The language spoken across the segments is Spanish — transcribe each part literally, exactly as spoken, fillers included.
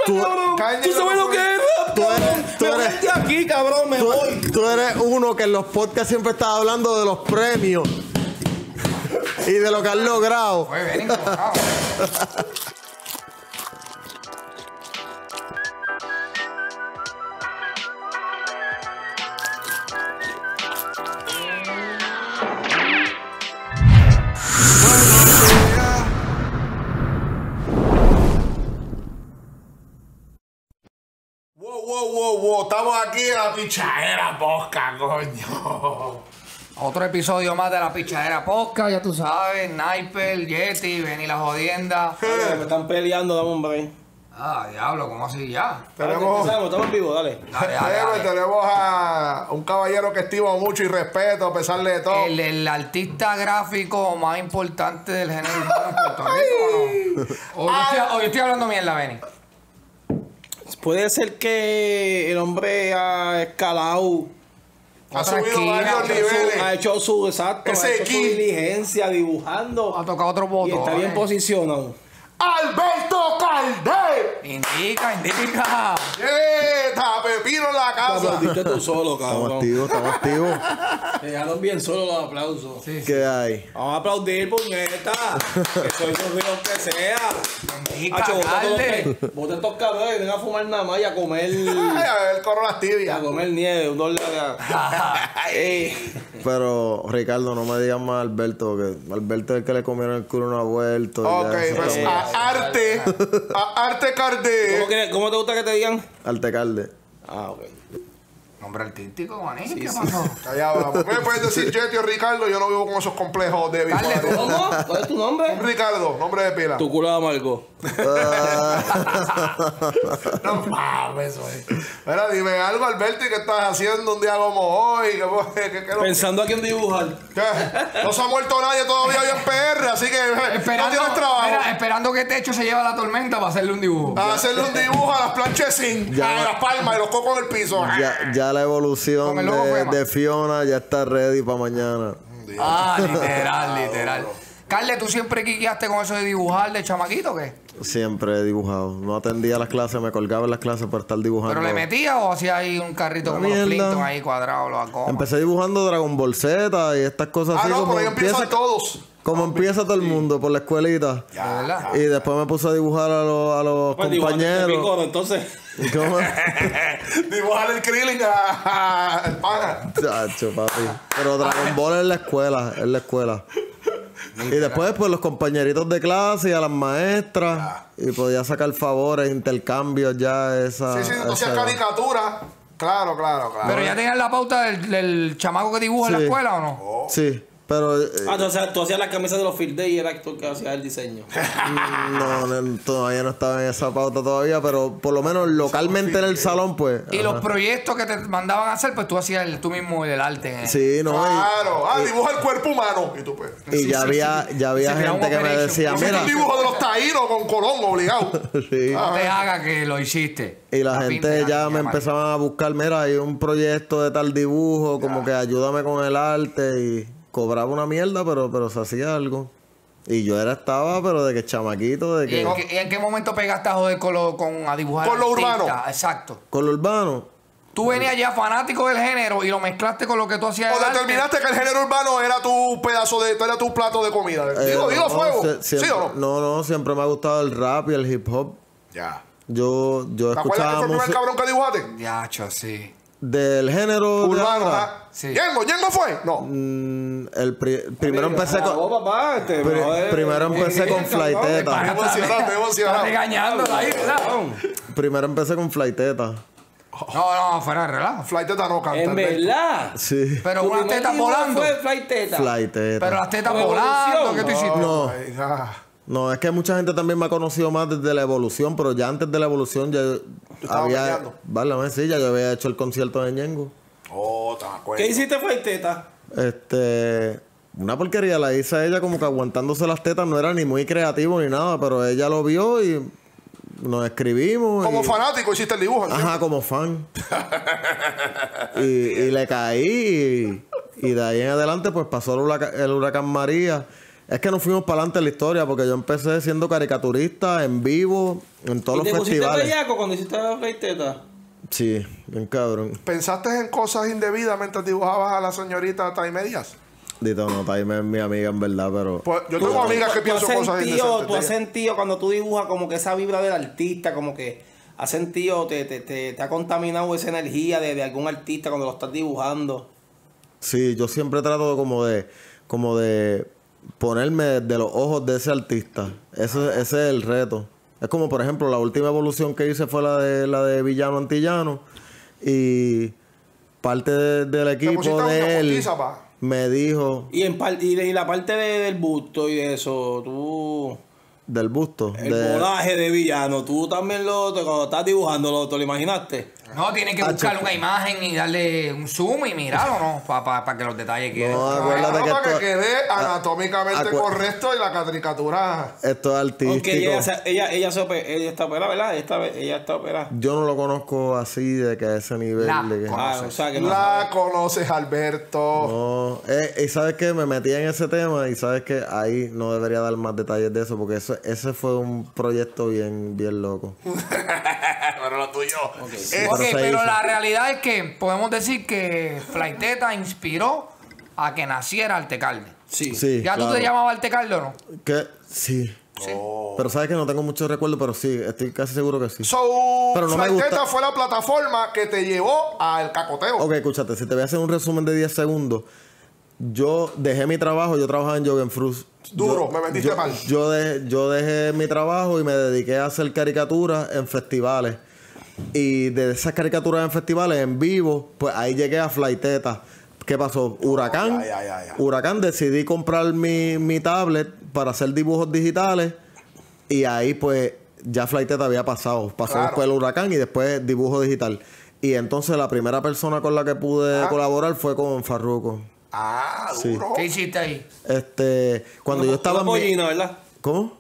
tú, cabrón. ¿Tú sabes lo que es rap, tú eres, cabrón? tú Me voy eres, de aquí, cabrón, me tú, voy. tú eres uno que en los podcasts siempre está hablando de los premios y de lo que has logrado. Fue bien encontrado. Wow, wow, wow, wow. Estamos aquí en la pichadera posca, coño. Otro episodio más de la pichadera podcast, ya tú sabes. Sniper, Yeti, Benny la jodienda. Dale, me están peleando, dame un break. Ah, diablo, ¿cómo así ya? Tenemos, Empezamos, estamos vivos, dale. Dale, dale, tenemos, dale. tenemos a un caballero que estimo mucho y respeto a pesar de todo. El, el artista gráfico más importante del género urbano en Puerto Rico, ¿o no? O yo estoy, o yo estoy hablando mierda, Benny. Puede ser que el hombre ha escalado, Ha Otra subido esquina, varios ha hecho niveles. ha hecho su exacto, Ese ha hecho su aquí. diligencia dibujando Ha tocado otro y botón. está bien posicionado. ¡Alberto Caldé! Indica, indica. ¡Eh! ¡Está Pepino en la Te casa! aplaudiste tú solo, Estamos cabrón. activos, estamos activos. Te dejaron bien solo los aplausos. Sí, sí. ¿Qué hay? Vamos a aplaudir, puñeta. Que soy los ríos que sea. Indica, Hacho, bota todos los calde. que- bota estos cabrones y vengan a fumar nada más y a comer. Ay, a ver, corro las y tibias. a comer nieve, un dólar de. Ey. Pero, Ricardo, no me digas más Alberto, que Alberto es el que le comieron el culo no ha vuelto. Ok, ya, pues sí. a Arte, a Arte Caldé. ¿Cómo, que- ¿Cómo te gusta que te digan? Altecalde. Ah, ok. Nombre artístico, maní. ¿Qué pasó? Allá vamos. Me puedes decir Yeti o Ricardo, yo no vivo con esos complejos de Calde, bipolaridad. ¿Cómo? ¿Cuál es tu nombre? Ricardo, nombre de pila. Tu culo de amargo. No mames, güey. Mira, dime algo, Alberto, ¿y qué estás haciendo un día como hoy? ¿Qué, qué, qué, qué, Pensando a quién dibujar. qué? No se ha muerto nadie todavía ahí en P R, así que no Esperando, tienes trabajo. mira, esperando que Techo se lleve la tormenta para hacerle un dibujo. A hacerle un dibujo a las planchas sin, Ya. a las palmas y los cocos en el piso. Ya, ya la evolución Con el logo de, Fema. de Fiona ya está ready para mañana. Ah, literal, literal. Carle, ¿tú siempre quiqueaste con eso de dibujar de chamaquito o qué? Siempre he dibujado. No atendía las clases, me colgaba en las clases por estar dibujando. ¿Pero le metías o hacías ahí un carrito Una como los mierda. Flintstones ahí cuadrados, los acomas? Empecé dibujando Dragon Ball Z y estas cosas Ah, así. no, como por ahí empiezan empieza, todos. como empieza todo el mundo por la escuelita. ¿De verdad? Y después me puse a dibujar a los, a los Pues dibujaste este compañeros. picoro, entonces. ¿Y cómo? Dibujar el Krillin a, a- el pana. Chacho, papi. Pero Dragon Ball es la escuela, es la escuela. Y después, pues, los compañeritos de clase y a las maestras. Y podía sacar favores, intercambios ya, esa... Sí, sí, tú esa hacías edad. caricatura. Claro, claro, claro. ¿Pero ya tenías la pauta del, del chamaco que dibuja en la Sí. escuela o no? Sí, pero... eh, Ah, tú hacías, tú hacías las camisas de los Field Day y era tú el que hacía el diseño. no, no, todavía no estaba en esa pauta todavía, pero por lo menos localmente en el salón, pues... Y ajá. los proyectos que te mandaban a hacer, pues tú hacías el, tú mismo el arte. En Sí, no, y- Claro. Ah, dibuja el cuerpo humano. Y tú, pues. y, sí, ya sí, había, sí. ya había Sí, creaba gente un que me operation. decía, Yo hice mira... un dibujo de los taínos con Colón, obligado. Sí. No te hagas que lo hiciste. Y la A gente pinta, ya me llamar. empezaban a buscar, mira, hay un proyecto de tal dibujo, como que ayúdame con el arte y cobraba una mierda, pero, pero se hacía algo. Y yo era estaba, pero de que chamaquito, de ¿Y que... en, qué, y en qué momento pegaste a joder con, lo, con a dibujar Con lo artistas? urbano. Exacto. Con lo urbano. Tú venías ya fanático del género y lo mezclaste con lo que tú hacías. O del arte. determinaste que el género urbano era tu pedazo de, era tu plato de comida. Digo, Eh, digo no, fuego. sie- ¿Sí siempre- o no? No, no, siempre me ha gustado el rap y el hip hop. Ya. Yo, yo ¿Te acuerdas que escuchaba fue el primer música cabrón que dibujaste? Diacho, sí. del género de Urbano, ahora. ajá. Sí. ¿Ñengo? ¿Ñengo fue? No. Mm, el pri- primero empecé Ah, con... vos, papá, este, pri- brother. primero empecé con Flaiteta. Estoy emocionado, estoy Está emocionado. regañándola ahí, ¿verdad? Primero empecé con Flaiteta. No, no, fuera de relajo. Flight Teta no canta. En verdad. Sí. Pero Tu unas primer tetas dibujo volando. fue Flight Teta. Flaiteta. Pero las tetas Con volando, evolución. ¿qué tú hiciste? No. Ay, ah. No, es que mucha gente también me ha conocido más desde la evolución, pero ya antes de la evolución ya estabas había... peleando. Vale, sí, ya yo había hecho el concierto de Ñengo. Oh, te acuerdas. ¿Qué hiciste, Flight Teta? Este... Una porquería, la hice ella como que aguantándose las tetas, no era ni muy creativo ni nada, pero ella lo vio y nos escribimos. Como y- fanático hiciste el dibujo. ¿entiendes? Ajá, como fan. y, y le caí y, y de ahí en adelante pues pasó el huracán, el huracán María Es que nos fuimos para adelante en la historia porque yo empecé siendo caricaturista en vivo en todos los ¿Y te pusiste festivales. bellaco cuando hiciste la Flaiteta? Sí, bien cabrón. ¿Pensaste en cosas indebidas mientras dibujabas a la señorita Taime Díaz? Dito, no, Taime es mi amiga en verdad, pero... Pues yo tengo amigas que ¿Tú piensan has cosas sentido, indecentes. tú has de ella. sentido cuando tú dibujas como que esa vibra del artista, como que has sentido, te, te, te, te ha contaminado esa energía de, de algún artista cuando lo estás dibujando? Sí, yo siempre trato como de... Como de ponerme de los ojos de ese artista. Ese, ese es el reto. Es como, por ejemplo, la última evolución que hice fue la de la de Villano Antillano. Y parte de- del equipo pusiste una de él postiza, pa. me dijo Y en par- y, de- y la parte de- del busto y de eso, tú... del busto. El de- volaje de villano, tú también lo... te- cuando estás dibujando, ¿lo, ¿te lo imaginaste? No, tiene que buscar una imagen y darle un zoom y mirarlo, ¿no? Para pa, pa que los detalles queden. No, Ah, acuérdate no, que para esto, que quede anatómicamente acu- correcto y la caricatura. esto es artístico. Aunque ella, se- ella, ella, se ope- ella está operada, ¿verdad? Ella está, ella está operada. Yo no lo conozco así de que a ese nivel. La de que- Ah, o sea que no La conoces, Alberto. No, eh, y sabes que me metí en ese tema y sabes que ahí no debería dar más detalles de eso porque eso, ese fue un proyecto bien, bien loco. Pero lo tuyo. Eh, Ok, pero se pero hizo. la realidad es que podemos decir que Flaiteta inspiró a que naciera Artecalde. Sí. Sí, ¿Ya tú claro. te llamabas Artecalde o no? Que sí. Pero sabes que no tengo mucho recuerdo, pero sí, estoy casi seguro que sí. So, Pero no me Flaiteta gusta- fue la plataforma que te llevó al cacoteo. Ok, escúchate, si te voy a hacer un resumen de diez segundos. Yo dejé mi trabajo, yo trabajaba en Jogen Fruits. Duro, Yo- me vendiste yo, mal. Yo dejé, yo dejé mi trabajo y me dediqué a hacer caricaturas en festivales. Y de esas caricaturas en festivales en vivo, pues ahí llegué a Flaiteta. ¿Qué pasó? Huracán. Ay, ay, ay, ay. Huracán, decidí comprar mi, mi tablet para hacer dibujos digitales. Y ahí pues ya Flaiteta había pasado. Pasó Claro. después el Huracán y después dibujo digital. Y entonces la primera persona con la que pude Ah. colaborar fue con Farruko. Ah, Sí. duro. ¿Qué hiciste ahí? Este, cuando yo estaba Una en mi- pollina, ¿verdad? ¿Cómo?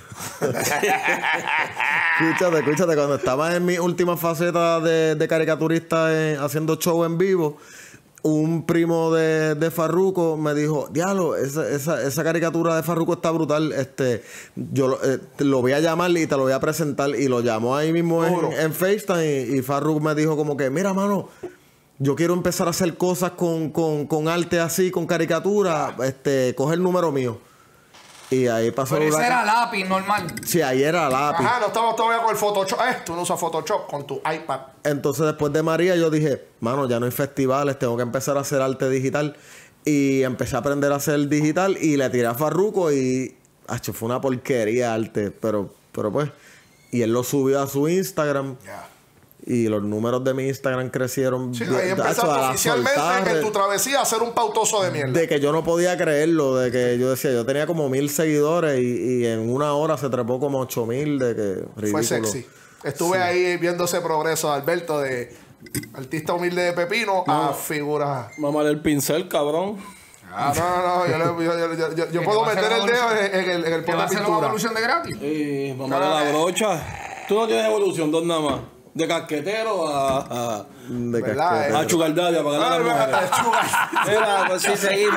escúchate, escúchate, cuando estaba en mi última faceta de, de caricaturista eh, haciendo show en vivo, un primo de, de Farruko me dijo, diablo, esa, esa, esa caricatura de Farruko está brutal, este, yo lo, eh, te lo voy a llamar y te lo voy a presentar. Y lo llamó ahí mismo en, Duro. en FaceTime y, y Farruko me dijo como que, mira, mano, yo quiero empezar a hacer cosas con, con, con arte así, con caricatura, este, coge el número mío. Y ahí pasó Pero el ese huracán. era lápiz normal. Sí, ahí era lápiz. Ajá, no estamos todavía con el Photoshop. Eh, tú no usas Photoshop con tu iPad. Entonces, después de María, yo dije, mano, ya no hay festivales, tengo que empezar a hacer arte digital. Y empecé a aprender a hacer digital y le tiré a Farruko y... Acho, fue una porquería arte, pero, pero pues... Y él lo subió a su Instagram Ya. y los números de mi Instagram crecieron. Sí, de- ahí de- empezaste acho, a la oficialmente soltar, en tu travesía a ser un pautoso de mierda. de que yo no podía creerlo, de que yo decía, yo tenía como mil seguidores y, y en una hora se trepó como ocho mil, de que ridículo. Fue sexy. Estuve ahí viendo ese progreso de Alberto de artista humilde de Pepino a figura. Mamá el pincel, cabrón. No, no, no, yo, le- yo, yo, yo- yo- yo ¿Que puedo va a hacer meter una el dedo en, evolución? en el, en el ¿Te pot va a de hacer una pintura. evolución de gratis? Sí, mamá la brocha. Tú no tienes evolución, dos nada más. De casquetero a... a... De ¿Verdad, casquete. eh? a Sugar Daddy, a pagar a Ah, las mujeres. Mira, pues sí, seguimos.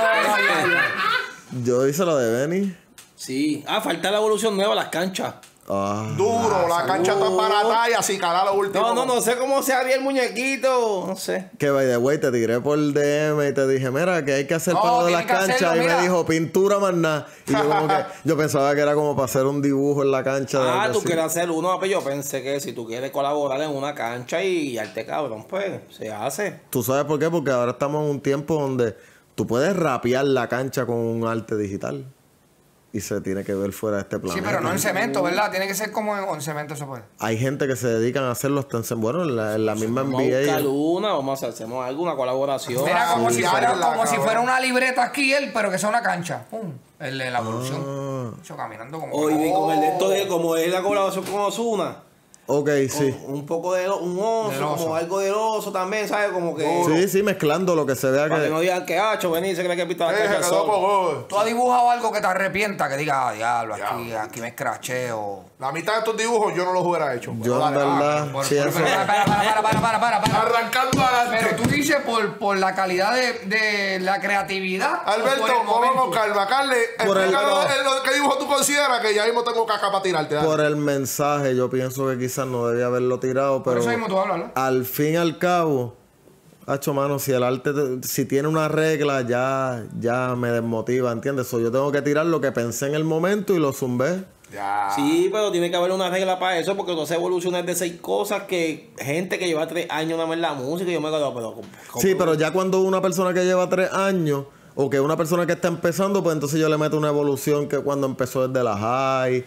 Yo hice lo de Benny. Sí. Ah, falta la evolución nueva, las canchas. Ah. Duro, la cancha está barata y así cala lo último. No, no, no sé cómo se haría el muñequito. No sé. Que by the way, te tiré por el D M y te dije, mira, que hay que hacer No, para lo de las tiene que canchas. hacerlo, y mira. me dijo, pintura más nada. Y yo como que, yo pensaba que era como para hacer un dibujo en la cancha. de Ah, algo tú así. quieres hacer uno, pero yo pensé que si tú quieres colaborar en una cancha y guiarte cabrón, pues se hace. ¿Tú sabes por qué? Porque ahora estamos en un tiempo donde tú puedes rapear la cancha con un arte digital. Y se tiene que ver fuera de este Sí, planeta. pero no en cemento, ¿verdad? Tiene que ser como en, en cemento se puede. Hay gente que se dedican a hacerlo hasta en... Bueno, en la, en la misma Vamos a buscar N B A. una, vamos a hacer, hacemos alguna colaboración. Mira, como, sí, si, sí, fuera, sí, como la si cabrón. fuera una libreta aquí él, pero que sea una cancha. Pum. El de la evolución. Ah. Eso caminando como... Oye, con el de esto de como es la colaboración con Ozuna, Ok, sí. Un, un poco de un oso, Del oso. como algo del oso también, ¿sabes? Como que... Sí, sí, mezclando lo que se vea Para que no que... digan que hacho, vení, se cree que pita la Eh, cacha se al quedó sol. poco. ¿Tú has dibujado algo que te arrepienta? Que diga, ah, diablo, aquí, aquí me escracheo. La mitad de estos dibujos yo no los hubiera hecho. Yo en Dale, va. verdad... Por- sí, por- eso- para, para, para, para, para, para, para. Arrancando adelante. Pero tú dices por, por la calidad de, de la creatividad. o Alberto, por el vamos momento. con calma. Carle, Por el- explícanos el- lo- ¿qué dibujo tú consideras que ya mismo tengo caca para tirarte? Dale. Por el mensaje, yo pienso que quizás no debía haberlo tirado, Por pero eso mismo tú hablas, ¿no? al fin y al cabo, hacho, mano, si el arte, te- si tiene una regla, ya, ya me desmotiva, ¿entiendes? So, yo tengo que tirar lo que pensé en el momento y lo zumbé. Ya. Sí, pero tiene que haber una regla para eso, porque no se evoluciona de seis cosas que gente que lleva tres años nada más en la música y yo me quedo, pero... ¿cómo- cómo? Sí, pero ya cuando una persona que lleva tres años o que una persona que está empezando, pues entonces yo le meto una evolución que cuando empezó desde la high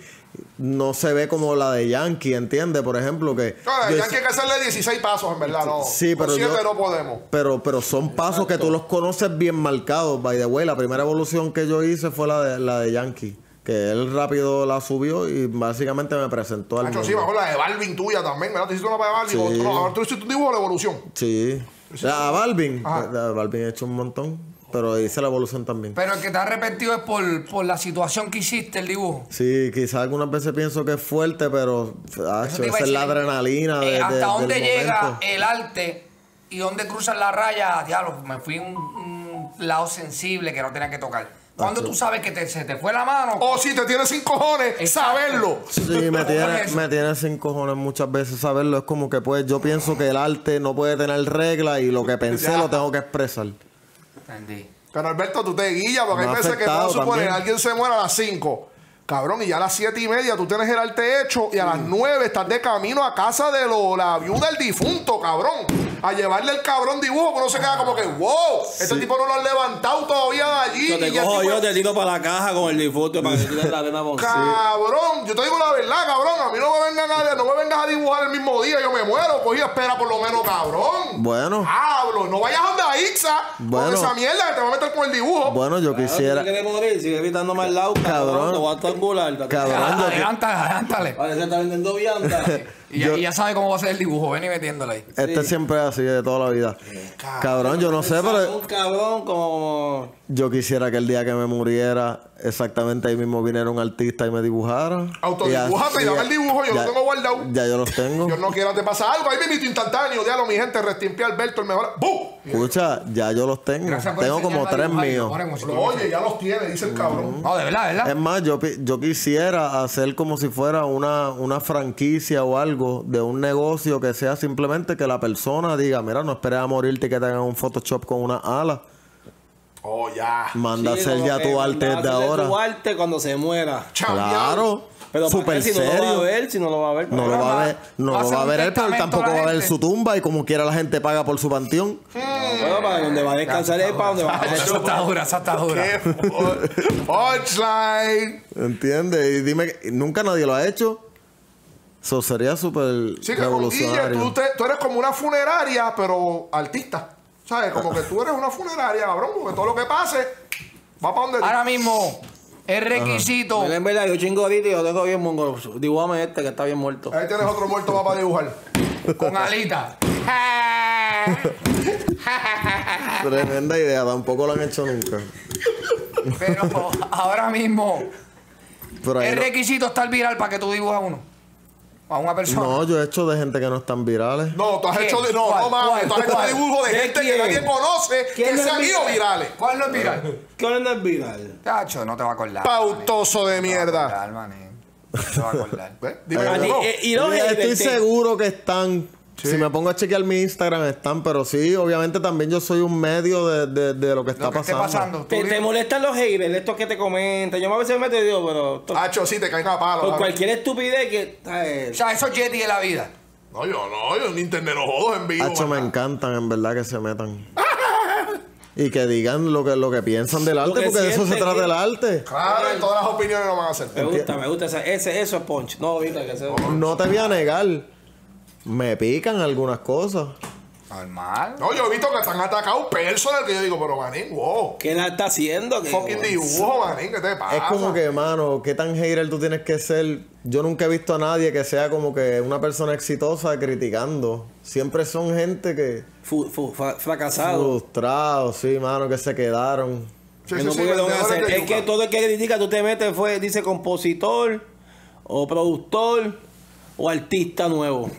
no se ve como la de Yankee, ¿entiendes? Por ejemplo, que... No, yo- ya hay que hacerle dieciséis pasos, en verdad, no. Sí, pero Con siete yo- no podemos. Pero, pero son pasos que tú los conoces bien marcados. By the way, la primera evolución que yo hice fue la de, la de Yankee. Que él rápido la subió y básicamente me presentó al Nacho, mundo. sí, bajo la de Balvin tuya también, ¿verdad? Tú hiciste una para Balvin. Sí. o- No, ahora tú hiciste un dibujo de la evolución. Sí. A Balvin. Ajá. A Balvin he hecho un montón. Pero hice la evolución también. Pero el que te ha arrepentido es por, por la situación que hiciste, el dibujo. Sí, quizás algunas veces pienso que es fuerte, pero ah, Eso esa te iba a es la decir. adrenalina Eh, de, ¿Hasta de- dónde del llega momento. el arte y dónde cruzan la raya? Diablo, me fui a un, un lado sensible que no tenía que tocar. ¿Cuándo tú sabes que te, se te fue la mano? O si te tienes sin cojones, Exacto. saberlo. Sí, me tiene, eso. me tiene sin cojones muchas veces saberlo. Es como que pues yo pienso que el arte no puede tener reglas y lo que pensé Ya. lo tengo que expresar. Entendí. Pero Alberto, tú te guillas porque Me hay ha veces que afectado vamos a suponer también. alguien se muere a las cinco. Cabrón, y ya a las siete y media tú tienes el arte hecho y a las nueve estás de camino a casa de lo, la viuda del difunto, cabrón. A llevarle el cabrón dibujo, que uno se queda como que, wow, este tipo no lo han levantado todavía de allí. Yo te y ya el cojo tipo- yo, te tiro para la caja con el difunto para que tires la arena por Cabrón, yo te digo la verdad, cabrón. A mí no me vengan a, no me vengas a dibujar el mismo día, yo me muero. Cogí espera por lo menos, cabrón. Bueno, Hablo, no vayas a andar a Ixa Bueno. con esa mierda que te va a meter con el dibujo. bueno, yo quisiera... Si quieres morir, sigue gritándome al lado, cabrón. Cabrón. Te voy a estrangular. Cabrón, yo que- Adelántale, adelántale. Parece que está vendiendo vianda. Y, ya, y ya sabe cómo va a ser el dibujo. Ven y metiéndole ahí. Este siempre es así de toda la vida. Cabrón, yo no sé, pero Un cabrón como... yo quisiera que el día que me muriera, exactamente ahí mismo viniera un artista y me dibujara. Autodibújate y dame el dibujo, yo lo tengo guardado. Ya yo los tengo. Dios no quiera te pasa algo. Ahí mismo instantáneo. Diablo, mi gente, restimpé a Alberto, el mejor. ¡Bum! Escucha, ya yo los tengo. Gracias por Tengo como enseñarme a tres dibujar y míos. lo ponen como si Pero tuviese- oye, ya los tiene, dice el cabrón. No, de verdad, de verdad. Es más, yo, pi- yo quisiera hacer como si fuera una, una franquicia o algo de un negocio que sea simplemente que la persona diga, mira, no esperes a morirte y que te hagan un Photoshop con una ala. Oh, ya. Manda a Sí, hacer como ya que tu arte manda a desde hacerle ahora. tu arte cuando se muera. Chambeado. Claro. Pero Súper ¿para qué? Si no lo va a serio. ver, si no lo va a ver. No lo va a ver, no Va a lo hacer va a un ver él, pero él testamento tampoco a la va a ver gente. su tumba y como quiera la gente paga por su panteón. Bueno, para donde va a descansar es para donde va a Esa está dura, esa está dura. ¡Qué fu- punchline! ¿Entiendes? Y dime, nunca nadie lo ha hecho. Eso sería súper Sí, que con Guille, revolucionario. tú, te- tú eres como una funeraria, pero artista. ¿Sabes? Como que tú eres una funeraria, cabrón, porque todo lo que pase va para donde Ahora mismo, el requisito. Mira, en verdad, yo chingo ahorita y yo tengo bien mongo. Dibújame este que está bien muerto. Ahí tienes otro muerto va para dibujar. Con alita. Tremenda idea, tampoco lo han hecho nunca. Pero ahora mismo, Pero ahí el no- requisito es estar viral para que tú dibujes a uno. A una persona. No, yo he hecho de gente que no están virales. No, tú has ¿Quién? hecho de, no, ¿Cuál? no mames, tú has ¿Cuál? hecho ¿Cuál? dibujos de ¿De gente que quién? nadie conoce ¿Quién que no se es han ido viral? virales. ¿Cuál no es viral? ¿Qué no es viral? Tacho, no te va a acordar. Pautoso de mané. No te va a mierda. acordar, mané. No te va a acordar. ¿Ves? Dime Ah, que ni- no. eh, y no, Yo eh, estoy de- seguro que están. Si me pongo a chequear mi Instagram, están. Pero sí, obviamente también yo soy un medio de, de- de lo que está Lo que esté pasando. pasando. Te, Tú te di- molestan los haters, estos que te comentan. Yo a veces me meto y digo, pero... to- Hacho, sí, te caen a palo. por ¿sabes? cualquier estupidez que... eh, O sea, esos Yeti de la vida. No, yo no, yo en internet no jodo en vivo. Hacho, me ¿verdad? encantan, en verdad, que se metan. Y que digan lo que, lo que piensan del arte, que porque de eso se sienten, trata ¿eh? el arte. Claro, en todas las opiniones lo van a hacer. me gusta, me gusta. Esa, ese, eso es punch. No, ahorita que se... No te voy a negar. Me pican algunas cosas. Normal. No, yo he visto que están atacados personas que yo digo, pero manín, wow. ¿Qué la está haciendo? ¿Qué, Fucking dibujo, manín, ¿qué te pasa? Es como que, mano, qué tan hater tú tienes que ser. Yo nunca he visto a nadie que sea como que una persona exitosa criticando. Siempre son gente que... Fu, fu, fra- fracasado. Frustrados, sí, mano, que se quedaron. Sí, Que sí, no sí, pudieron vendedores hacer. de Es que yuca. todo el que critica, tú te metes, fue, dice compositor, o productor, o artista nuevo.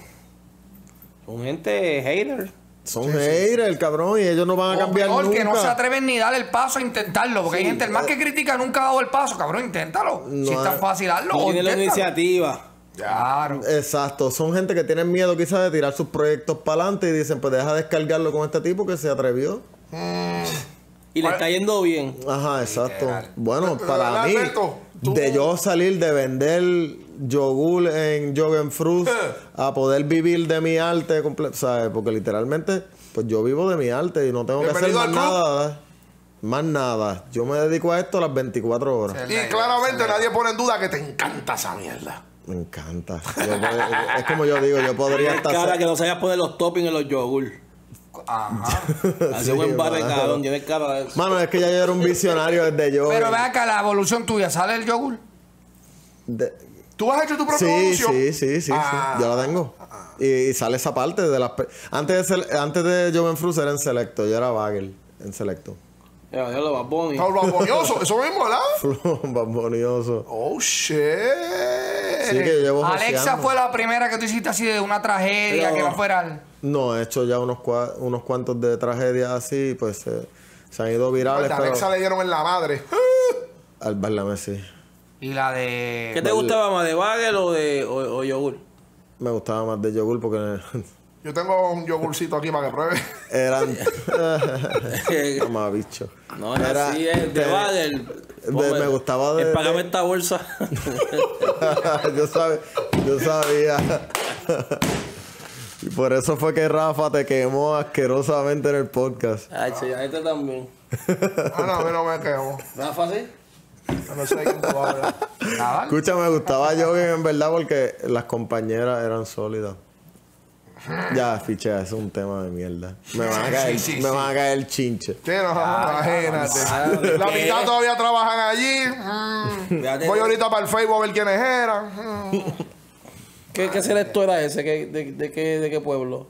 Son gente hater. Son haters, cabrón, y ellos no van a O cambiar peor, nunca. que no se atreven ni dar el paso a intentarlo. Porque hay gente, el más que critica nunca ha dado el paso. Cabrón, inténtalo. No si es tan hay- fácil darlo, No tiene la inténtalo. iniciativa. Claro. Exacto, son gente que tienen miedo quizás de tirar sus proyectos para adelante y dicen, pues deja descargarlo con este tipo que se atrevió. Y le está yendo bien. Ajá, exacto. Literal. Bueno, Pero, para ¿verdad, mí, Alberto? Tú- de yo salir de vender yogur en Jogen Fruit a poder vivir de mi arte completo, ¿sabes? Porque literalmente, pues yo vivo de mi arte y no tengo que hacer Bienvenido más al club. nada. Más nada. Yo me dedico a esto a las veinticuatro horas. Sí. Y claramente nadie pone en duda que te encanta esa mierda. Me encanta. Yo pod- es como yo digo, yo podría Es estar... cara que no sabías poner los toppings en los yogur. Ajá. Así Sí, un embarre, mano. cabrón. Tienes cara de eso. Mano, es que ya yo era un visionario desde yo. Pero ve acá, la evolución tuya, ¿sale el yogur? de- ¿Tú has hecho tu propia Sí, evolución? sí, sí, sí, Ah. sí. Yo la tengo. Y, y sale esa parte de las... pe- Antes de, Sele- antes de Joven Fruit era en Selecto. Yo era Bagel en Selecto. Ya, ya lo va Bonnie. Está bonioso, eso mismo, ¿verdad? Bambonioso. Oh, shit. Sí que yo llevo Alexa joseando. fue la primera que tú hiciste así de una tragedia, Pero- que no fuera... No, he hecho ya unos, cua- unos cuantos de tragedias así, pues se, se han ido virales, A pero... Alexa le dieron en la madre. Al bailarme sí. Y la de... ¿Qué te gustaba más, de bagel o de o, o yogur? Me gustaba más de yogur porque Yo tengo un yogurcito aquí para que pruebe. eran... Mamá bicho. No, es Era- así, es de te- bagel. de- me gustaba de- Págame de- esta bolsa. yo, sabe, yo sabía. Y por eso fue que Rafa te quemó asquerosamente en el podcast. Ay, sí, a este también. Ah, no, a mí no me quedo. Rafa, ¿sí? No sé quién te va a ver. Nada. Escucha, me gustaba Joven en verdad porque las compañeras eran sólidas. Ya, ficha, eso es un tema de mierda. Me van a caer, Sí, sí, me sí. van a caer chinche. Sí, no, imagínate. ah, La ¿qué? mitad todavía trabajan allí. Mm. Fíjate. Voy ahorita para el Facebook a ver quiénes eran. Mm. ¿Qué, qué selecto era ese? ¿Qué, de, de, qué, ¿De qué pueblo?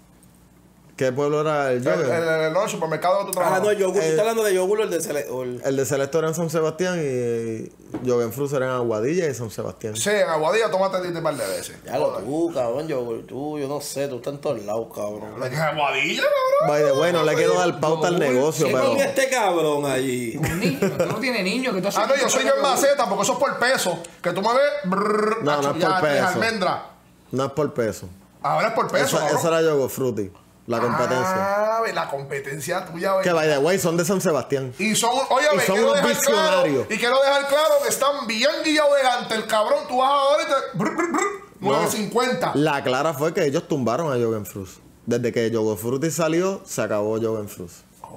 ¿Qué pueblo era el El, Joven? el, el- no, el supermercado donde tú Ah, trabajas. no, yogur. ¿Estás hablando de yogur o el de Selecto? O el... El de Selecto era en San Sebastián y Joven Fruit era en Aguadilla y San Sebastián. Sí, en Aguadilla tómate un par de veces. Ya lo tú, cabrón, yogur. Tú, yo no sé, tú estás en todos lados, cabrón. ¿En Aguadilla, cabrón? By the way, no le quiero dar pauta al negocio, ¿Qué pero... comía este cabrón allí? Un niño, tú no tienes niño, que tú Ah, no, yo soy yo en maceta porque eso es por peso. Que tú me ves. Brrr, No, no macho, es ya por tienes peso. almendra. No es por peso. Ahora es por peso. Esa, cabrón. esa era Yogo Fruity, la competencia. Ah, ve, la competencia tuya, ve. Que by the way, son de San Sebastián. Y son, oye, Y ve, son quiero unos dejar claro, visionarios. y quiero dejar claro que están bien guillados de gante. El cabrón, tú vas ahora y te. Brr, brr, brr, nueve cincuenta. La clara fue que ellos tumbaron a Jogen Fruit. Desde que Yogo Fruity salió, se acabó Jogen Fruit.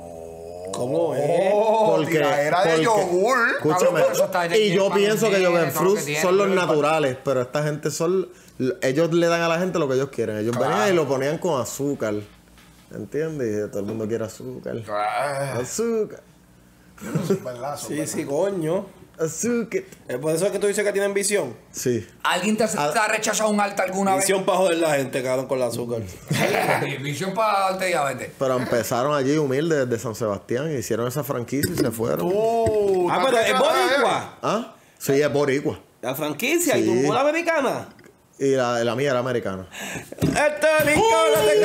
¿Cómo es? Oh, Porque, tiradera de porque- yogur. Escúchame, Cabrón, pero eso está en y el yo pan pienso que entero, Jogen todo lo Fruit que tiene, son los todo el pan. naturales, pero esta gente son... Ellos le dan a la gente lo que ellos quieren. Ellos venían y lo ponían con azúcar. ¿Entiendes? Y todo el mundo quiere azúcar. Ah, Azúcar. verdad, son Sí, sí, coño. Azúcar. ¿Es por eso que tú dices que tienen visión? Sí. ¿Alguien te, te ha rechazado un alta alguna vez? Visión para joder la gente, cabrón, con el azúcar. Sí, visión para darte diabetes. Pero empezaron allí humildes desde San Sebastián. Hicieron esa franquicia y se fueron. Uh, Ah, pero es boricua. ¿Ah? Sí, es boricua. La franquicia, Sí. y tumbó la americana. Y la, la mía era americana. ¡Puerto Rico, no te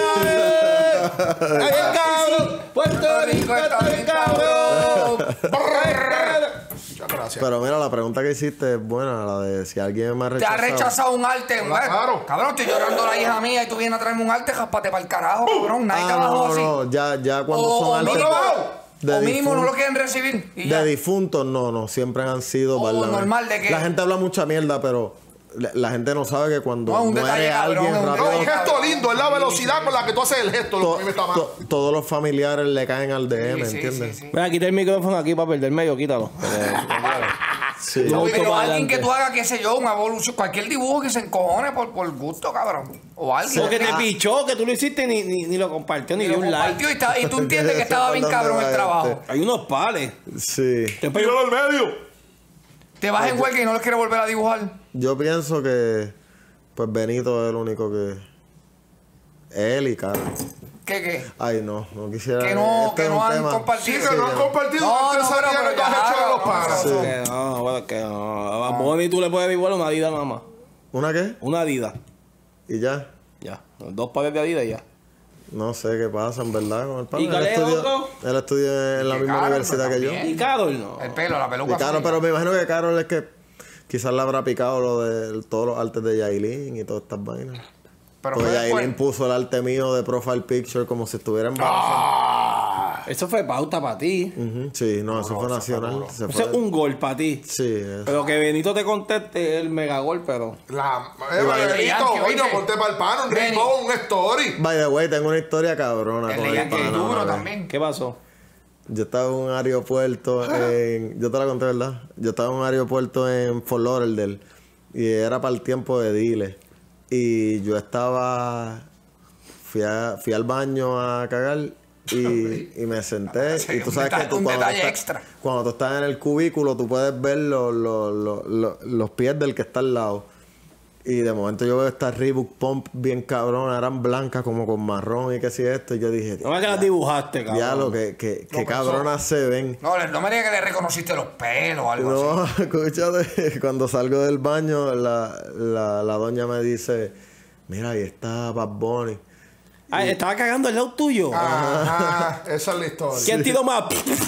cabe! ¡Ay, cabrón! ¡Puerto Rico, está bien, cabrón! ¡Ay, cabrón! Muchas gracias. Pero mira, la pregunta que hiciste es buena, la de si alguien me ha Te rechazado. ha rechazado un arte. Claro. Cabrón, estoy llorando la hija mía y tú vienes a traerme un arte, jáspate para el carajo, cabrón. Nadie te Ah, bajó no, así. no, ya, ya cuando O, son o artes mínimo, de o mínimo no difunto- lo quieren recibir. Y ya. de difuntos, no, no, siempre han sido O válame. normal de que- La gente habla mucha mierda, pero la, la gente no sabe que cuando No, un muere detalle, cabrón, alguien es un No, rápido, un gesto lindo, es la velocidad con la que tú haces el gesto, lo que a mí me está mal. to- todos los familiares le caen al D M, Sí, sí, ¿entiendes? sí, sí. Mira, quita el micrófono aquí para perder medio, quítalo. Sí. No, Pero para alguien adelante. que tú hagas, qué sé yo, una evolución, cualquier dibujo que se encojone por, por gusto, cabrón. O alguien. Porque te Ah, pichó, que tú lo hiciste ni, ni, ni lo compartió, ni y dio lo un like. compartió y, está- y tú entiendes que estaba bien cabrón el trabajo. Hay unos pales. Sí. Después Tíralo al medio. Te vas en huelga y no les quieres volver a dibujar. Yo pienso que pues Benito es el único que... Él y Carlos. ¿Qué, qué? Ay, no, no quisiera... Que no, este que es no un han tema- Sí, compartido. que no han compartido No, durante no, esa pero- día que pero tú has ya, hecho de los no, panas. Sí. Que no, bueno, que no. A Bonnie tú le puedes dibujar una Adidas nada más. ¿Una qué? Una Adidas. Y ya. Ya. Dos pares de Adidas y ya. No sé qué pasa, en verdad, con el pana. ¿Y cuál Él es el estudió- otro? Él estudia en la Y misma Carol, universidad pero que yo. también. Y Carol no. El pelo, la peluca. Y Carol, azul. pero me imagino que Carol es que quizás le habrá picado lo de todos los artes de Yailin y todas estas vainas. Pero Porque fue Yailin después. puso el arte mío de profile picture como si estuviera embarazada. Eso fue pauta para ti. Ujú, sí, no, eso fue nacional. Se Eso fue- es un gol para ti. Sí, es- Pero que Benito te conteste el mega gol, pero. La... Eh, El Benito, Yankee, coño, oíste. ponte para el pan, un Benny. rincón, un story. By the way, tengo una historia cabrona El con de el Yankee es pana. duro una vez. también. ¿Qué pasó? Yo estaba en un aeropuerto en... Yo te la conté, ¿verdad? Yo estaba en un aeropuerto en Fort Lauderdale y era para el tiempo de Dile. Y yo estaba... Fui, a- fui al baño a cagar y, y me senté. Sí, y tú un sabes detalle- que tú, un cuando, tú detalle estás, extra. cuando tú estás en el cubículo, tú puedes ver los, los, los, los, los pies del que está al lado. Y de momento yo veo estas Reebok Pump bien cabronas, eran blancas como con marrón y qué sé esto. Y yo dije, No me que las dibujaste, cabrón. diablo, que, que, que cabronas se ven. No, le- no me digas que le reconociste los pelos o algo así. No, escúchate, cuando salgo del baño, la, la, la doña me dice, mira, ahí está Bad Bunny. Ah, estaba cagando al lado tuyo. Ajá, esa es la historia. ¿Quién tiró más?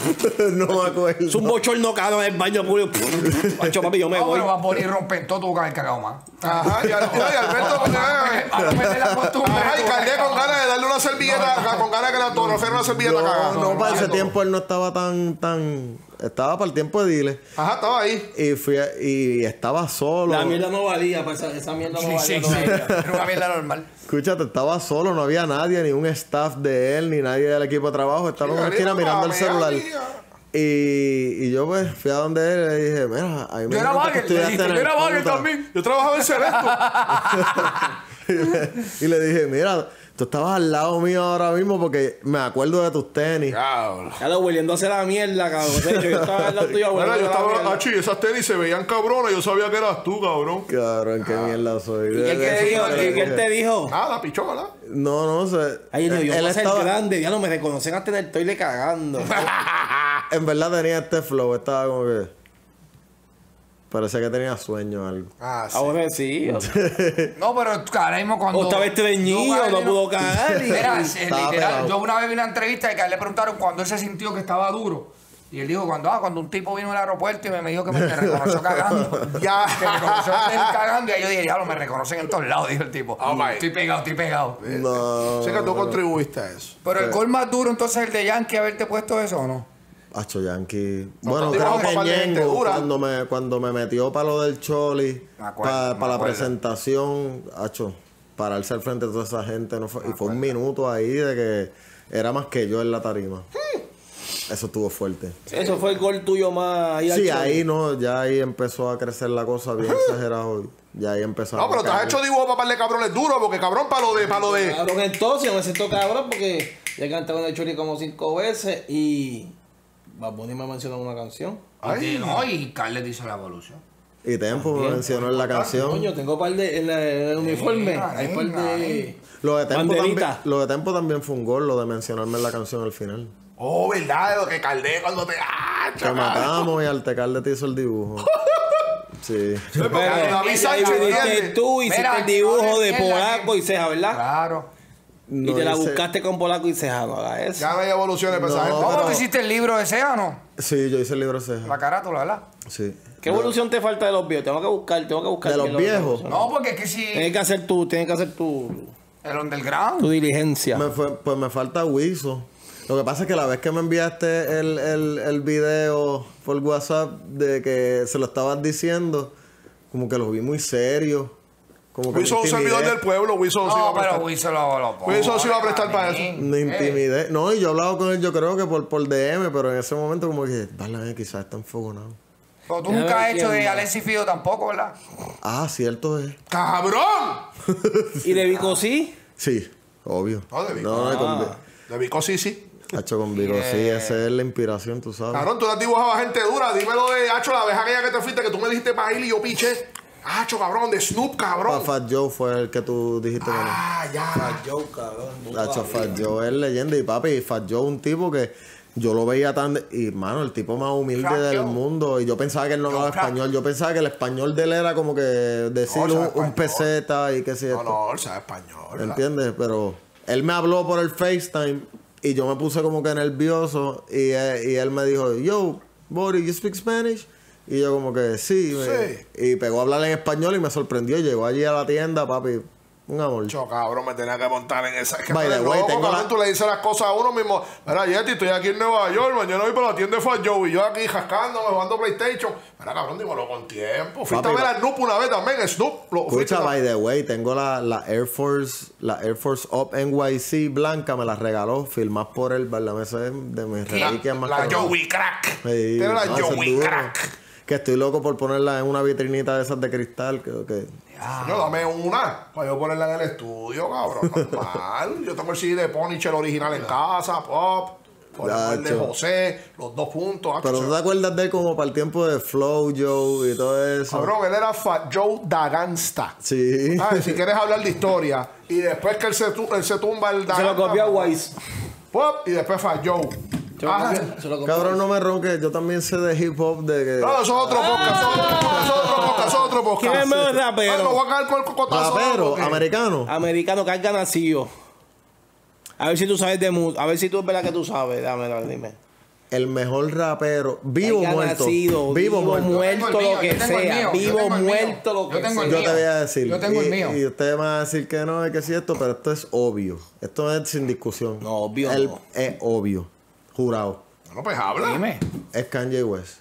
No me acuerdo. Es un bochorno cabrón en el baño público. Macho, papi, yo me No, voy. pero va a poner rompen todo, tuvo que haber cagado más. Ajá, y al- y Alberto con Vamos a meter la costumbre. Ajá, y Caldé con ganas de darle una servilleta, con ganas de que la autografía una servilleta cagada. No, no, para ese tiempo él no estaba tan, tan... Estaba para el tiempo de Dile. Ajá, estaba ahí. Y, fui a- y estaba solo. La mierda no valía, pues esa, esa mierda no Sí, valía sí, sí. todavía. Era una mierda normal. Escúchate, estaba solo, no había nadie, ni un staff de él, ni nadie del equipo de trabajo. Estaba en una Sí, esquina mira, mirando el mira, celular. mira. Y, y yo pues fui a donde él y le dije, mira, ahí me Yo era dijeron que tú bagger, le estudiaste dije, en yo el era bagger puta". también. Yo trabajaba en Ceresto. y le dije, mira, tú estabas al lado mío ahora mismo porque me acuerdo de tus tenis. Diablo. Ya lo hueliendo a hacer la mierda, cabrón. De hecho, yo estaba al lado tuyo, Bueno, hueliendo yo a la estaba, mierda. achi, esas tenis se veían cabronas, yo sabía que eras tú, cabrón. Cabrón, qué mierda soy. ¿Y qué te dijo? ¿Y qué él te dijo? Nada, pichola. No, no sé. Ay, no, yo él voy a ser estaba, grande. Ya no me reconocen hasta en el toile cagando. en verdad tenía este flow, estaba como que... Parecía que tenía sueño o algo. Ah, sí. Ahora sí. No, pero ahora mismo cuando. O estaba estreñido, Yo, no vino- pudo cagar. y- Mira, Estaba literal, pegado. yo una vez vi una entrevista y que a él le preguntaron cuando él se sintió que estaba duro. Y él dijo, cuando, ah, cuando un tipo vino al aeropuerto y me, me dijo que me, me reconoció cagando. Ya. Que me reconoció él cagando. Y ahí yo dije, diablo, me reconocen en todos lados, dijo el tipo. Oh, my. Estoy pegado, estoy pegado. No. Sé que tú contribuiste a eso. Pero el gol más duro, entonces, el de Yankee, haberte puesto eso o no? Hacho Yankee. Bueno, tú creo tirabas que papel de gente Ñengo, dura. cuando me, cuando me metió para lo del Choli, Me acuerdo, para me la acuerdo. presentación, Hacho, pararse al frente de toda esa gente. No fue, y fue un minuto ahí de que era más que yo en la tarima. Eso estuvo fuerte. Eso fue el gol tuyo más. Ahí al Sí, chorro. ahí no, ya ahí empezó a crecer la cosa bien exagerado. Ya ahí empezamos. No, pero te has hecho dibujo para par de cabrones duros, porque cabrón, para lo de, para lo de. Cabrón, entonces, yo me siento cabrón porque ya canté con el Chori como cinco veces y. Bad Bunny me mencionó en una canción. Y, no, y Carles hizo la evolución. Y Tempo me mencionó en la canción. Coño, tengo par de. En, la- en el uniforme. Venga, Hay par venga, de. Lo de, Tempo también, Banderita. lo de Tempo también fue un gol, lo de mencionarme en la canción al final. Oh, verdad, lo que Caldé cuando te. ¡Ah, Te chaval! matamos y Altecalde te hizo el dibujo. Sí. Porque Pero, David ahí Sánchez viniste entiende. tú, hiciste Mira, el dibujo no de entiendan Polaco que- y Ceja, ¿verdad? Claro. Y No te la hice- buscaste con Polaco y Ceja, no hagas eso. Ya no hay evoluciones para esa No, gente. ¿Cómo pero- tú hiciste el libro de ese o no? Sí, yo hice el libro La ceja. carátula, ¿verdad? Sí. ¿Qué evolución te falta de los viejos? Tengo que buscar, tengo que buscar. ¿De los bien viejos? evolución. No, porque es que si Tienes que hacer tu, tienes que hacer tu, el underground. tu diligencia. Me fue- pues me falta Wiso. Lo que pasa es que la vez que me enviaste el, el, el video por WhatsApp de que se lo estabas diciendo, como que lo vi muy serio. Como que Wiso es me un servidor intimidé. del pueblo, Wiso no se iba No, a pero prestar. Wiso lo, lo pone, Wiso se iba a prestar para eso. manín. Me Eh, intimidé. No, y yo he hablado con él, yo creo que por, por D M, pero en ese momento como que, vale, eh, quizás está enfogonado. Pero tú Ya nunca me has hecho de entiendo. Alexis Fido tampoco, ¿verdad? Ah, cierto es. ¡Cabrón! ¿Y de Vico sí? Sí, obvio. No, de Vico. No, no, con, Vi- De Vico sí, sí. Hacho, con Vico, sí, esa es la inspiración, tú sabes. Cabrón, tú no has dibujado a gente dura. Dímelo de Hacho, la vez aquella que te fuiste, que tú me dijiste para ir y yo piché. Hacho, cabrón, de Snoop, Pa- cabrón. Fat Joe fue el que tú dijiste que no. Ah, ya. Joe, cabrón. Hacho, Fat Joe es leyenda. Y papi, Fat Joe un tipo que yo lo veía tan... de- Y, mano, el tipo más humilde Fat del Joe. mundo. Y yo pensaba que él no Joe hablaba Crack. español. Yo pensaba que el español de él era como que decir No, un, sabe un español. peseta y qué sé yo. No, no, él sabe español. ¿verdad? ¿Entiendes? Pero él me habló por el FaceTime y yo me puse como que nervioso y, eh, y él me dijo, yo, buddy, you speak Spanish? Y yo como que sí, me- y pegó a hablar en español y me sorprendió. Llegó allí a la tienda, papi, un amor. Yo, cabrón, me tenía que montar en esa. Es que By tú the eres way, loco, tengo cabrón, la- tú le dices las cosas a uno mismo. Mira, Yeti, estoy aquí en Nueva York, mañana voy para la tienda de Fat Joe y yo aquí jascándome, jugando PlayStation. Mira, cabrón, dímelo con tiempo. Fuiste Papi, a ver a Snoop una vez también, Snoop. Lo, fuiste Escucha, a- by the way, tengo la, la Air Force, la Air Force Up N Y C blanca, me la regaló, firmás por él, ¿verdad? Esa es de mis reliquias más La cabronas. Joey Crack. Sí, Tiene la no, esa es Joey dura. Crack. Que estoy loco por ponerla en una vitrinita de esas de cristal, creo que... No, dame una para yo ponerla en el estudio, cabrón. Normal. Yo tengo el C D de Punisher original en casa, pop. Ponemos el de Gacho. José, los dos puntos. hacho, Pero se- tú te acuerdas de él como para el tiempo de Flow Joe y todo eso. Cabrón, él era Fat Joe da Gangsta. Sí. Ah, si quieres hablar de historia. Y después que él se, tu- él se tumba el da Se lo Gangsta, copió a Wise. pop, y después Fat Joe. Se lo Ah, copió- se lo copió. Cabrón, no me ronques, yo también sé de hip hop de que... no, eso es otro podcast, eso es otro podcast, eso es otro podcast, eso es otro podcast. ¿Quién es el mejor rapero? Ah, me voy a caer con el cocotazo. Rapero, porque- americano. Americano que haya nacido. A ver si tú sabes de música. A ver si tú es verdad que tú sabes. Dame, dame, dime. El mejor rapero, vivo o Haya muerto. Nacido, Vivo o muerto. muerto, Yo tengo el mío, lo que yo tengo el sea. mío, yo Vivo, tengo el mío. muerto, lo Yo que tengo el sea. Yo te voy a decir. Yo tengo el y, mío. y usted me va a decir que no, es que sí esto, pero esto es obvio. Esto es sin discusión. No, obvio Él no. es obvio. Jurado. No, pues habla. Dime. Es Kanye West.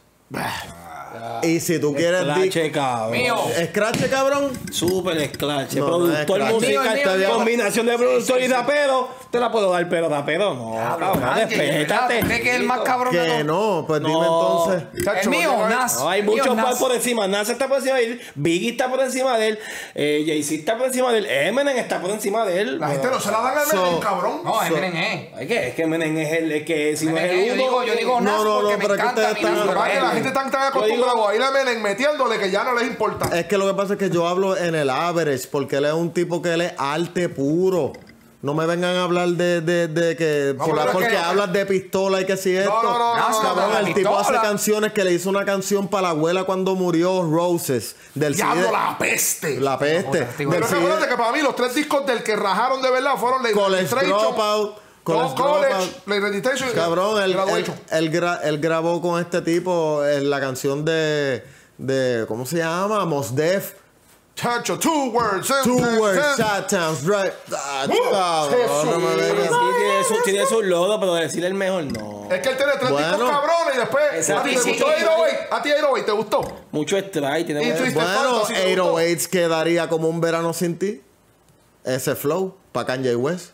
Y si tú quieres... Esclache, di- cabrón. Mío. Scratch, cabrón. Super esclache. No, no es productor esclache. musical. Mío, mío, mío. Combinación de productor y rapero. Te la puedo dar, pero rapero no. Cabrón, Kanye, respétate. ¿verdad? ¿Usted que es el más cabrón de Que todos? no, pues dime No. entonces. Chacho, El mío, llega- Nas. No, hay El mío, muchos Nas. más por encima. Nas está por encima de él. Biggie está por encima de él. Eh, Jay-Z está por encima de él. Eminem está por encima de él. La gente no se la dan al So- Eminem, cabrón. No, Eminem es. Ay, ¿qué? Es que Eminem es el, el que si no es Eminem, el yo uno. digo, yo digo No, Nas no, porque no, me pero es que encanta ustedes mi Nas, están- pero Lo que pasa es que la él- gente está tan acostumbrada a ir a Eminem metiéndole que ya no les importa. Es que lo que pasa es que yo hablo en el average, porque él es un tipo que él es arte puro. No me vengan a hablar de, de, de que No, por- pero es porque que- hablas de pistola y que si esto. no, no, no, no, Cabrón, no, no, el tipo hace pistola. canciones que le hizo una canción para la abuela cuando murió Roses del C D. Diablo, la peste. La peste. Pero del Pero C D. recuerda que para mí los tres discos del que rajaron de verdad fueron Late College Registration, Dropout. no, College College, Dropout. Late Registration y Cabrón, él, él, Graduation. él gra- él grabó con este tipo en la canción de, de ¿cómo se llama? Mos Def. Chacho, two words. Two sentence, words, sentence. shot towns, right. Ah, Uh, cabrón, no me Jesús. vengas. Sí, tiene su, tiene su lodo, pero decir el mejor no. Es que él tiene tres Bueno. discos cabrones y después. Exacto. ¿A ti te Sí, gustó sí. eight oh eight? ¿A ti eight oh eight te gustó? Mucho strike. Tiene Y buen- Twisted Bueno, Fantasy, ¿te eight gustó? oh eight quedaría como un verano sin ti. Ese flow para Kanye West.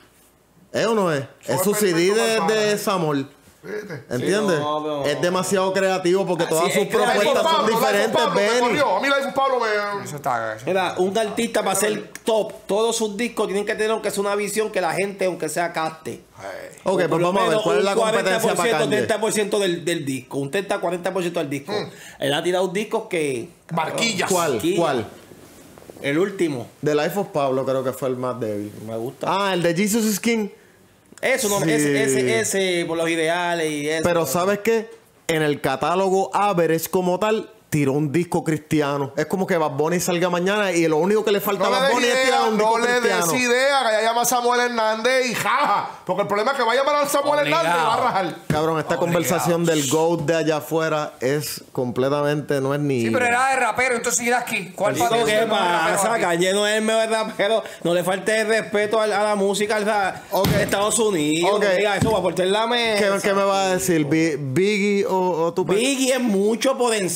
¿Es o no es? Es su perfecto C D de, para- de Samol. Fíjate. ¿Entiendes? Sí, no, pero- Es demasiado creativo porque Ah, todas sí, sus es creativo. propuestas son Pablo, Life of diferentes, Pablo me Benny. corrió. A mí Life of Pablo me... Eso está. eso- Mira, un artista para ser top, todos sus discos tienen que tener aunque sea una visión que la gente, aunque sea caste. Ay. Ok, Por pues lo vamos a ver menos cuál es un la competencia para cuarenta por ciento, Kanye. treinta por ciento del, del disco. Un treinta, cuarenta por ciento del disco. Él ha tirado discos que. Marquillas. ¿Cuál? Marquilla. ¿Cuál? El último. The Life of Pablo creo que fue el más débil. Me gusta. Ah, el de Jesus is King. Eso no, Sí. ese, ese, ese, por los ideales y eso. Pero ¿sabes qué? En el catálogo Average como tal, tiró un disco cristiano. Es como que Bad Bunny salga mañana y lo único que le falta No a le Bad des Bunny es tirar idea, un no disco le cristiano. des idea que ya llama a Samuel Hernández y jaja. Porque el problema es que va a llamar a Samuel Obligado. Hernández y va a rajar. Cabrón, esta Obligado. conversación del GOAT de allá afuera es completamente, no es ni... Sí, pero era de rapero, entonces irás aquí. ¿Cuál Digo, para ti es ¿qué el mejor rapero pasa? aquí? Kanye no es el mejor rapero. No le falte el respeto a, a la música al rap de Estados Unidos. Ok. No diga eso, va a portar la ¿Qué, mesa. qué me va a decir? Bi- ¿Biggie o, o tu Biggie es mucho por encima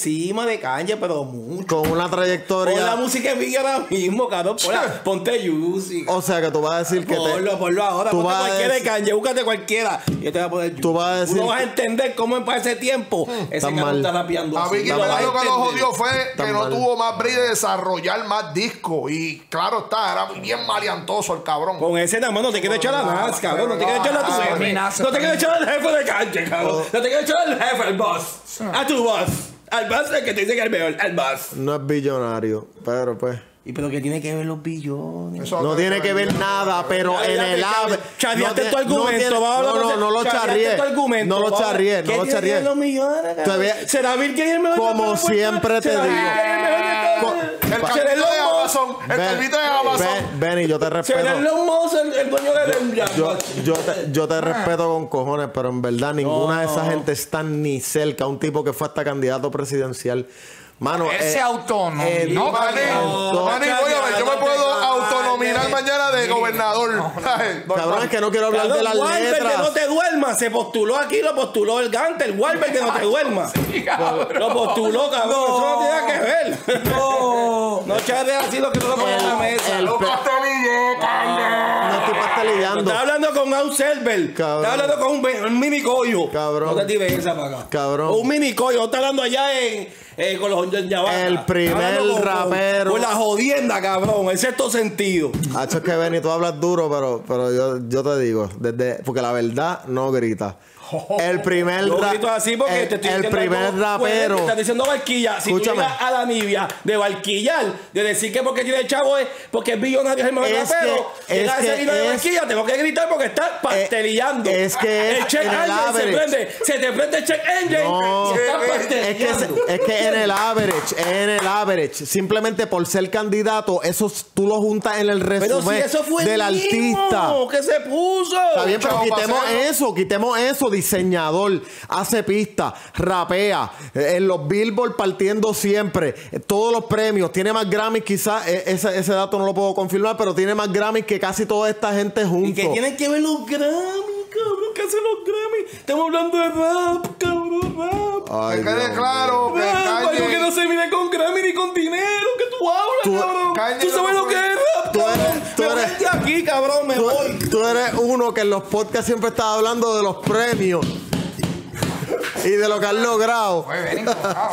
de Kanye, pero mucho. Con una trayectoria. Pon la música en vivo ahora mismo, cabrón. Ponla, ponte música. O sea que tú vas a decir que te. Ponlo, ponlo ahora. tú Ponte vas a cualquiera de decir- Kanye, búscate cualquiera. Yo te voy a poner Tú vas a decir Tú no vas a que- entender cómo en ese tiempo ese Tan cabrón mal. está rapeando A así. mí que Lo me vas a lo que lo entender. jodió fue que Tan no mal. tuvo más brillo de desarrollar más discos. Y claro está, era bien maleantoso el cabrón. Con ese nada más no te quiero echar la Nas, cabrón. No te quiero echar la tu Ah, jefe. minazo, No te quiero también. echar al jefe de Kanye, cabrón. Oh. No te quiero echar al jefe, al boss. A tu boss. Al boss el que te dice que es el mejor. Al boss. No es billonario, pero pues. ¿Y pero qué tiene que ver los billones? Eso No tiene que ver nada, pero Ya, en ya, el ya, ave. charreaste no tu tiene- no argumento, tiene- vamos a No, hablar no, de- no lo charreaste charrié. tu argumento, No lo vamos a- charrié, ¿Qué no lo tiene que charrié. ver los millones, cabrón? Todavía- ¿Será Bill Gates el mejor? Como de todos los siempre te ¿Será Bill digo. Gates el mejor de todos? El ¿Será calvito Elon de Musk? Amazon. El calvito de Amazon. Ben, Benny, yo te ¿Será respeto. Elon Musk el, el dueño del Yo, Yo, yo, te, yo te respeto con cojones, pero en verdad ninguna de No. esa gente está ni cerca. Un tipo que fue hasta candidato presidencial. Mano, Ese eh, autónomo. eh, No, Manny, no, Manny, oye, yo me puedo autonominar mañana de gobernador. cabrón, es que no quiero hablar de las Walbert que no letras. te duermas. Se postuló aquí, lo postuló el Gante. El Walbert que no te duermas. Lo postuló, cabrón. Eso no tiene nada que ver. No. No charres así lo que no lo pones en la mesa. El Lo pe- pastelillé, No estoy pastelillando. Estás hablando con Al Selber. Cabrón. Estás hablando con un, be- un mini collo. Cabrón. No te tires esa para acá. Cabrón. Un mini collo. Estás hablando allá en, eh, con los Yavaca. El primer rapero. Con la jodienda, cabrón. El sexto sentido. Hacho, es que Benny, tú hablas duro, pero, pero yo, yo te digo, desde, porque la verdad no grita. El primer Yo ra- grito así porque el, te estoy el diciendo primer algo rapero. fuerte, te estás diciendo Barquilla. Si Escúchame. tú llegas a la Nibia de Barquillar, de decir que porque tiene chavo es porque es billonario es el mejor Es rapero, que- llegas es a esa que línea de es- Barquilla, tengo que gritar porque estás pastelillando. es que el es check en el engine se average. prende, se te prende el check engine No. y estás Es que, pastelillando. se- es que en el average, en el average, simplemente por ser candidato, eso tú lo juntas en el Pero si resumen eso fue del el mismo artista. que se puso. Está bien, pero Chavo quitemos Paseo. eso, quitemos eso. Diseñador, hace pista, rapea, eh, en los Billboard partiendo siempre, eh, todos los premios, tiene más Grammys, quizás, eh, ese, ese dato no lo puedo confirmar, pero tiene más Grammys que casi toda esta gente ¿Y juntos. qué tienen que ver los Grammy, cabrón? ¿Qué hacen los Grammy? Estamos hablando de rap, cabrón, rap. Ay, Que quede Dios claro que Rap, algo que Kanye. no se mide con Grammy ni con dinero. ¿Qué tú hablas, Tú- cabrón? Kanye ¿Tú sabes no lo que fue- es rap, tú cabrón? eres- tú Me voy eres- de aquí, cabrón, me Tú, voy. tú eres uno que en los podcasts siempre está hablando de los premios y de lo que han logrado. Muy bien, wow.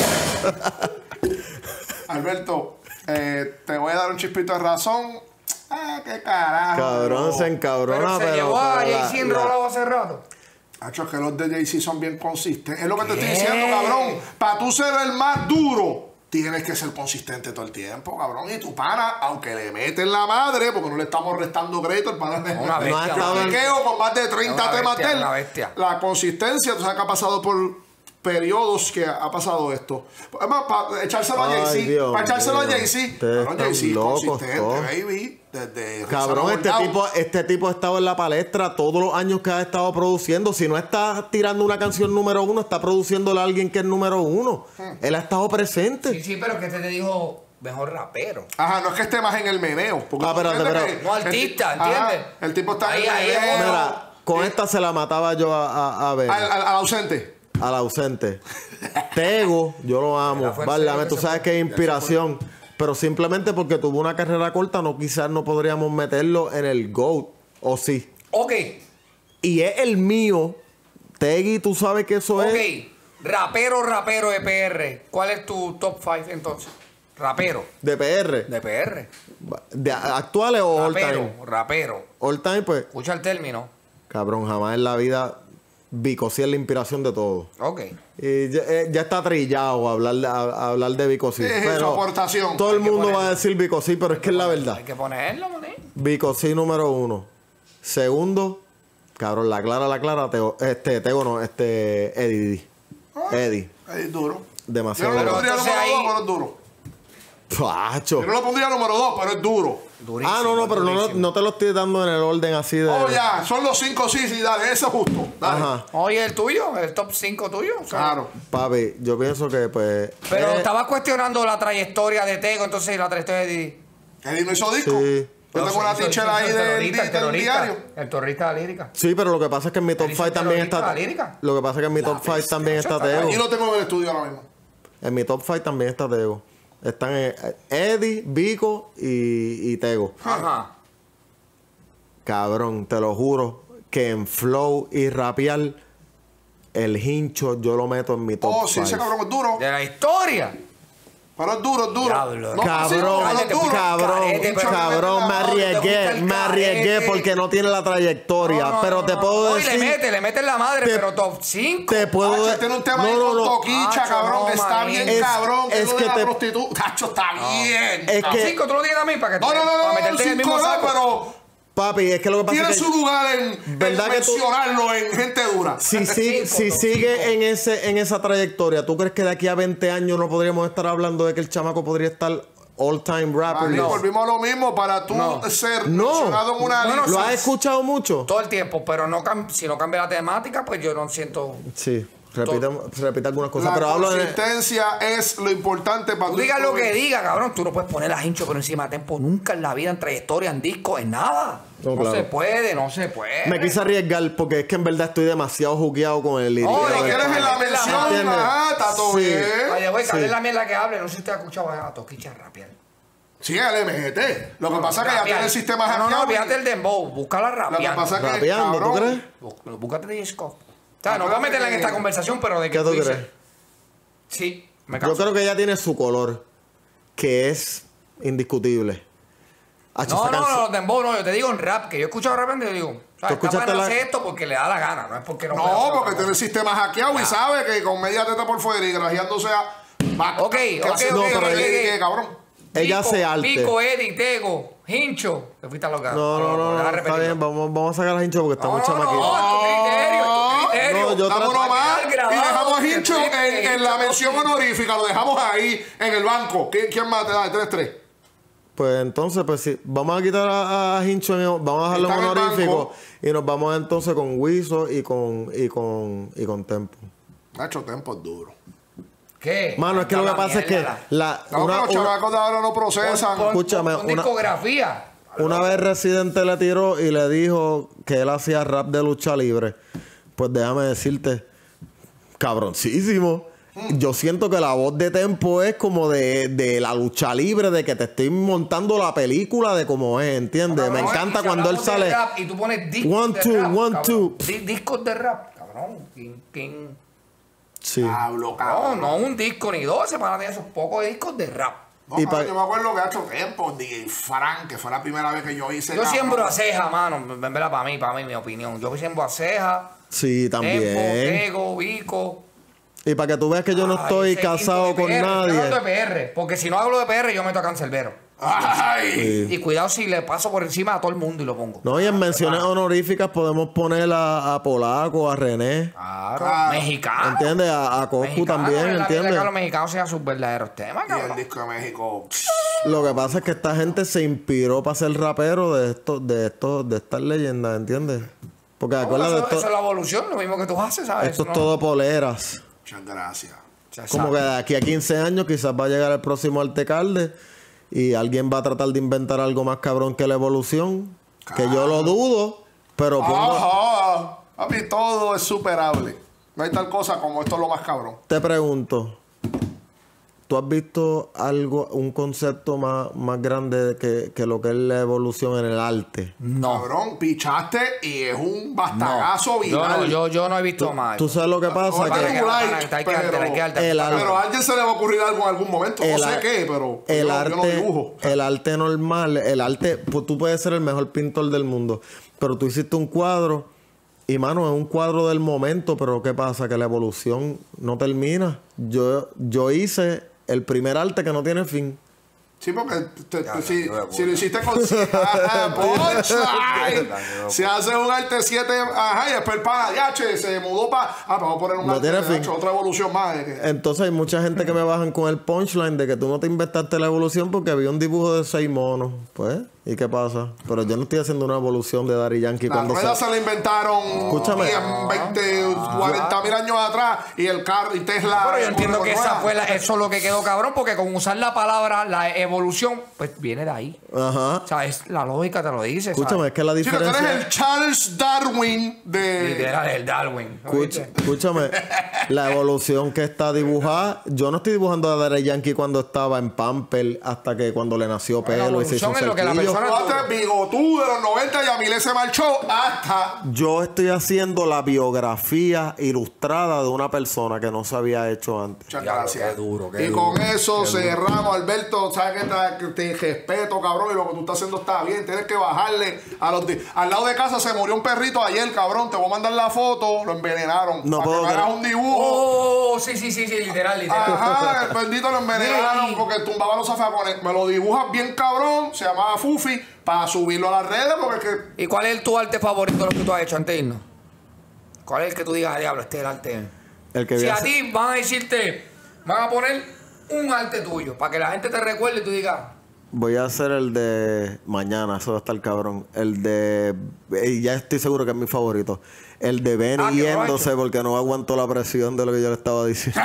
Alberto, eh, te voy a dar un chispito de razón. Ah, qué carajo. Cabrón, se encabrona, Pero se pero. llevó a pero la- Jay-Z la- enrolado hace rato. Hacho, es que los de Jay-Z son bien consistentes. Es lo que te estoy ¿Qué? diciendo, cabrón. Para tú ser el más duro, tienes que ser consistente todo el tiempo, cabrón. Y tu pana, aunque le meten la madre, porque no le estamos restando crédito, el pana de Una bestia, ha estado en- Piqueo con más de treinta Una temas bestia, de él. una bestia. La consistencia, tú sabes que ha pasado por periodos que ha pasado esto. Además, para echárselo a Ay, Jay-Z. Dios Para echárselo a mío. Jay-Z. Ustedes Cabrón, están Jay-Z es locos consistente, todos. baby. Desde Cabrón, este Rizzo tipo, este tipo ha estado en la palestra todos los años que ha estado produciendo. Si no está tirando una canción número uno, está produciéndole a alguien que es número uno. Él ha estado presente. Sí, sí, pero que este te dijo mejor rapero. Ajá, no es que esté más en el meneo. Porque Ah, tú espérate, entiendes espérate. que No, artista, el ti- ajá, ¿entiendes? el tipo está Ahí- en el ahí es meneo. uno. Mira, con esta se la mataba yo a, a, a ver. Al, al- al ausente. Al ausente. Tego, yo lo amo. La fuerza Válame, que tú se sabes fue. que es inspiración. Pero simplemente porque tuvo una carrera corta, no quizás no podríamos meterlo en el GOAT. O sí. Ok, Y es el mío. Tegui, tú sabes que eso ok. es Rapero, rapero de P R. ¿Cuál es tu top cinco entonces? Rapero de P R. de P R. ¿De actuales o all Rapero, time? rapero. All time, pues, Escucha el término. cabrón, jamás en la vida Vico sí es la inspiración de todo. Ok. Y ya, eh, ya está trillado hablar de, a- a hablar de Vico sí. Sí, su pero aportación. todo el Hay que mundo va ponerlo. a decir Vico sí, pero es que es la verdad. Hay que ponerlo, mané. Vico sí número uno. Segundo, cabrón, la clara, la clara, Teo, este, Tego no, este, Eddie. Eddie. Es duro. Demasiado Yo no lo duro. pondría Entonces número ahí- dos, pero es duro. Pacho. Yo no lo pondría número dos, pero es duro. Durísimo. Ah, no, no, pero no, durísimo. no te lo estoy dando en el orden así de. Oh, ya, son los cinco sí, sí, dale, eso es justo. Dale. Ajá. Oye, el tuyo, el top cinco tuyo. o sea, Claro. Papi, yo pienso que pues. Pero eh, estabas cuestionando la trayectoria de Tego, entonces la trayectoria de Didi. Eddie no hizo disco. Sí. Yo tengo una tichera ahí del, terrorista, del, el terrorista, diario. El terrorista de la lírica. Sí, pero lo que pasa es que en mi top Él hizo cinco también terrorista, está. la lírica. Lo que pasa es que en mi La top cinco bestia, también eso está está Tego. Aquí lo tengo en el estudio ahora mismo. En mi top five también está Tego. Están eh, Eddie, Vico y, y Tego. Ajá. Cabrón, te lo juro que en flow y rapear, el hincho yo lo meto en mi top Oh, sí, ese five. cabrón es duro. De la historia. Pero es duro, es duro. Diablo. No, Cabrón, sí, pero es duro. cabrón, Carete, pero cabrón, me no, te fuiste arriesgué, al me arriesgué carete. porque no tiene la trayectoria. No, no, pero no, te no, puedo no, decir. Y le mete, le mete en la madre, te- pero top cinco. Te puedo Tacho, decir. tiene un tema ahí no, no, con no. Toquicha, Tacho, cabrón, no, que está manín. bien Es- cabrón. es Es lo que de la te- prostituta. Tacho, está bien. Es Top que- cinco, tú lo tienes a mí para que No, te- no, no, para no, meterte en el cinco mismo no, saco. pero Papi, es que lo que pasa tiene es que. su lugar en, en ¿Verdad que tú- mencionarlo en gente dura. Si, si, Cinco, si top sigue cinco. en ese en esa trayectoria, ¿tú crees que de aquí a veinte años no podríamos estar hablando de que el chamaco podría estar all time rapper? Aquí No. volvimos a lo mismo para tú No. ser No. mencionado en una Bueno, lista. ¿Lo has escuchado mucho? Todo el tiempo, pero no cam- si no cambia la temática, pues yo no siento. Sí, repite, repite algunas cosas, La pero hablo de. consistencia es lo importante para Tú tú digas lo descubrir. que diga, cabrón. Tú no puedes poner a Hincho por encima de Tempo nunca en la vida, en trayectoria, en disco, en nada. No, No, claro. se puede, no se puede. Me quise arriesgar porque es que en verdad estoy demasiado jugueado con el lírico. No, Lo de quieres en la ¿Entiendes? mención, ajá, está todo Sí. bien. Oye, güey, que Sí. hable la mierda que hable. No sé si usted ha escuchado a Toquicha rapear. Sí, el M G T. Lo que pasa es que ya Rapear. tiene el sistema No, no, hackeado. fíjate el dembow. Búscala Lo que rapeando. pasa es que, Rapeando, ¿tú cabrón, crees? Bú- Búscate disco. O sea, no voy a meterla en esta conversación, pero de que ¿Qué tú dices- crees? Sí, me Yo canso. creo que ella tiene su color, que es indiscutible. Hacho, No, esa no, canción- no, dembow no, yo te digo en rap, que yo he escuchado rap y yo digo, ¿sabes? ¿Tú Esta escuchaste mano la- hace esto porque le da la gana, no es porque no puede No, hacer porque otra tiene el cosa. sistema hackeado y sabe que con media teta por fuera y grajeándose a. Va, Ok, que ok, hace- ok, no, ok, pero ok, que- ok. que, cabrón. Ella Pico, hace arte. Pico, Eddie, Tego, Hincho. Te fuiste a loca. No, no, no, no, está bien, vamos, vamos a sacar a Hincho porque está No, muy no, chamaquito. no, es tu criterio, es tu criterio. No, yo Damos trato- uno más y grabado, dejamos a que Hincho tú en, dices, en la Hincho, mención Hincho. honorífica. Lo dejamos ahí en el banco. ¿Quién, quién más te da? tres tres. Pues entonces, pues sí, vamos a quitar a, a Hincho, en el- vamos a dejarlo en Está en el honorífico banco. y nos vamos entonces con Wiso y con y con y con Tempo. Nacho, tiempo es duro. ¿Qué? Mano, es que lo que La pasa es que mierda. la No, una, pero los una- chamacos de ahora no procesan. Pon- Escúchame, pon una- discografía. una vez Residente le tiró y le dijo que él hacía rap de lucha libre. Pues déjame decirte, cabroncísimo. Yo siento que la voz de Tempo es como de, de la lucha libre, de que te estoy montando la película de cómo es, ¿entiendes? Me Cabrón, encanta y si cuando él hablamos de sale. rap y tú pones discos One, de two, rap, one, cabrón. two. Di- Discos de rap, cabrón. ¿Quién, quién? Sí. Hablo, No, cabrón. no un disco ni dos. Se van a tener esos pocos discos de rap. No, Y cabrón, pa- yo me acuerdo que ha hecho tiempo, D J Frank, que fue la primera vez que yo hice. Yo cabrón. siembro a ceja, mano. En verdad, para mí, para mí, mi opinión. Yo siembro a ceja, Sí, Tempo, también. Tego, Vico. Y para que tú veas que yo no Ay, estoy ese casado quinto con de P R. Estoy hablando de nadie. P R. Porque si no hablo de P R, yo meto a Cancerbero. Ay. Y cuidado si le paso por encima a todo el mundo y lo pongo. No, y en menciones honoríficas podemos poner a, a Polaco, a René. Claro. Claro. Mexicano. ¿Entiendes? A, a Coscu Mexicano, también, es la mierda ¿entiendes? que los mexicanos sean sus verdaderos temas, Y el cabrón. disco de México. Lo que pasa es que esta gente se inspiró para ser rapero de estos, de estos, de estas leyendas, ¿entiendes? Porque Bueno, acuérdate, eso, esto, eso es la evolución, lo mismo que tú haces, ¿sabes? esto Eso es no- todo poleras. Muchas gracias. se Como que sabe. de aquí a quince años quizás va a llegar el próximo Artecalde y alguien va a tratar de inventar algo más cabrón que la evolución. Que yo lo dudo, pero pongo- Ajá. Papi, todo es superable. No hay tal cosa como esto es lo más cabrón. te pregunto, ¿tú has visto algo, un concepto más, más grande que, que lo que es la evolución en el arte? No. Cabrón, pichaste y es un bastagazo Yo viral. no, yo, yo no he visto más. ¿Tú sabes lo que pasa? Ojalá Que que- Hay like, que- hay que darte, pero- hay que darte. el arte- Pero a alguien se le va a ocurrir algo en algún momento. el, no sé ar- qué, pero el yo, arte, yo no dibujo. el arte normal, el arte, pues tú puedes ser el mejor pintor del mundo, pero tú hiciste un cuadro y mano, es un cuadro del momento, pero ¿qué pasa? Que la evolución no termina. Yo, yo hice el primer arte que no tiene fin. Sí, porque te- te- Ya, si, ya, ya, si lo hiciste con... Ajá, punchline. Si haces un arte siete, ajá, y después el pana, ya, che, se mudó para... Ah, vamos a poner un No arte, tiene de fin. hecho, otra evolución más. de que- Entonces hay mucha gente que me bajan con el punchline de que tú no te inventaste la evolución porque había un dibujo de seis monos. Pues, ¿y qué pasa? Pero yo no estoy haciendo una evolución de Daddy Yankee La cuando rueda se... se la inventaron Escúchame. diez, veinte, cuarenta mil años atrás y el carro y Tesla... Pero yo con- entiendo con que esa ruedas. fue la- eso es lo que quedó cabrón, porque con usar la palabra la evolución, pues viene de ahí. Ajá. O sea, es, la lógica te lo dice. Escúchame, ¿sabes? es que la Chico, tú eres diferencia... el Charles Darwin de... Literal, el Darwin. ¿no Escucha- viste? escúchame, la evolución que está dibujada, yo no estoy dibujando a Daddy Yankee cuando estaba en Pamper hasta que cuando le nació pelo y se hizo un evolución es lo que la cerquillo. persona- Tú haces bigotú de los noventa y Yamile se marchó hasta... Yo estoy haciendo la biografía ilustrada de una persona que no se había hecho antes. Muchas Diablo, gracias. qué duro, qué y duro, con eso cerramos, Alberto. Sabes que te, que te respeto, cabrón. Y lo que tú estás haciendo está bien. Tienes que bajarle a los. di- Al lado de casa se murió un perrito ayer, cabrón. Te voy a mandar la foto. Lo envenenaron. No para puedo que me hagas creer. un dibujo. Oh, sí, sí, sí, sí, literal, literal. Ajá, el bendito lo envenenaron Sí. porque tumbaba los zafacones. Me lo dibujas bien, cabrón. Se llamaba Fufi. Para subirlo a las redes porque es que. ¿Y cuál es tu arte favorito de lo que tú has hecho antes de irnos? ¿Cuál es el que tú digas, diablo, este es el arte? El que Si vi a hace- ti van a decirte, van a poner un arte tuyo para que la gente te recuerde y tú digas, Voy a hacer el de mañana, eso va a estar cabrón. El de... y ya estoy seguro que es mi favorito. El de Benny Ah, que lo ha yéndose hecho. porque no aguantó la presión de lo que yo le estaba diciendo.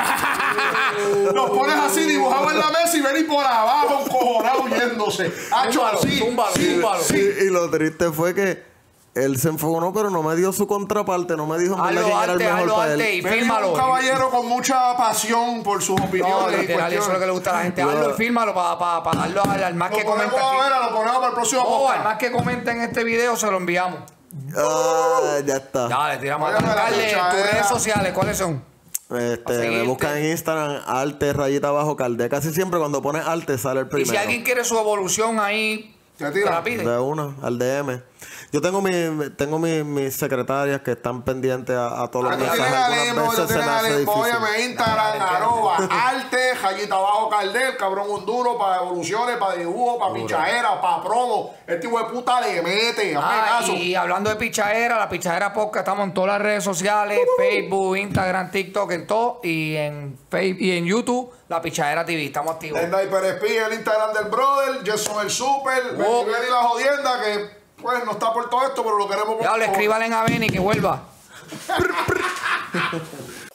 Nos pones así dibujado en la mesa y venís por abajo, encojonado, yéndose. Hacho, Zúmbalo, sí, zúmbalo, sí, zúmbalo. sí. Y, y lo triste fue que él se enfogonó, pero no me dio su contraparte, no me dijo en verdad hazlo quién era el arte, mejor hazlo para arte él. y Benny es fírmalo. un caballero con mucha pasión por sus No, opiniones y literal, eso es lo que le cuestiones. gusta a la gente. Yo- Hazlo y fírmalo para pa, pa darlo al, al más Lo que ponemos comenta a ver, aquí. lo ponemos para el próximo Oh, al podcast. más que comenta en este video se lo enviamos. Ah, ya está. Dale, tiramos a Óyeme, la Dale, tus pichadera. redes sociales, ¿cuáles son? Este, A me seguirte. buscan en Instagram, arte, rayita abajo, calde. Casi siempre cuando pones arte sale el Y primero. si alguien quiere su evolución ahí, Te te tira. la pide. De una, al D M. Yo tengo mi, tengo mi- mis secretarias que están pendientes a, a todos los Ah, tú mensajes. tienes a Algunas Limbo, tú veces se tienes me a hace Limbo. difícil. Óyeme, Instagram, arroba, arte, rayita abajo, caldel, cabrón, un duro para evoluciones, para dibujo, para pichadera, para promo. El tipo de puta le mete, hazme Ah, caso. y hablando de pichadera, la pichadera podcast, estamos en todas las redes sociales, Facebook, Instagram, TikTok, en todo, y en Facebook y en YouTube, la pichadera T V, estamos activos. El Diaper Espí, el Instagram del brother, Jason el Super, Oh. Benny y la jodienda, que pues no está por todo esto, pero lo queremos Ya, le escríbale a Benny que vuelva.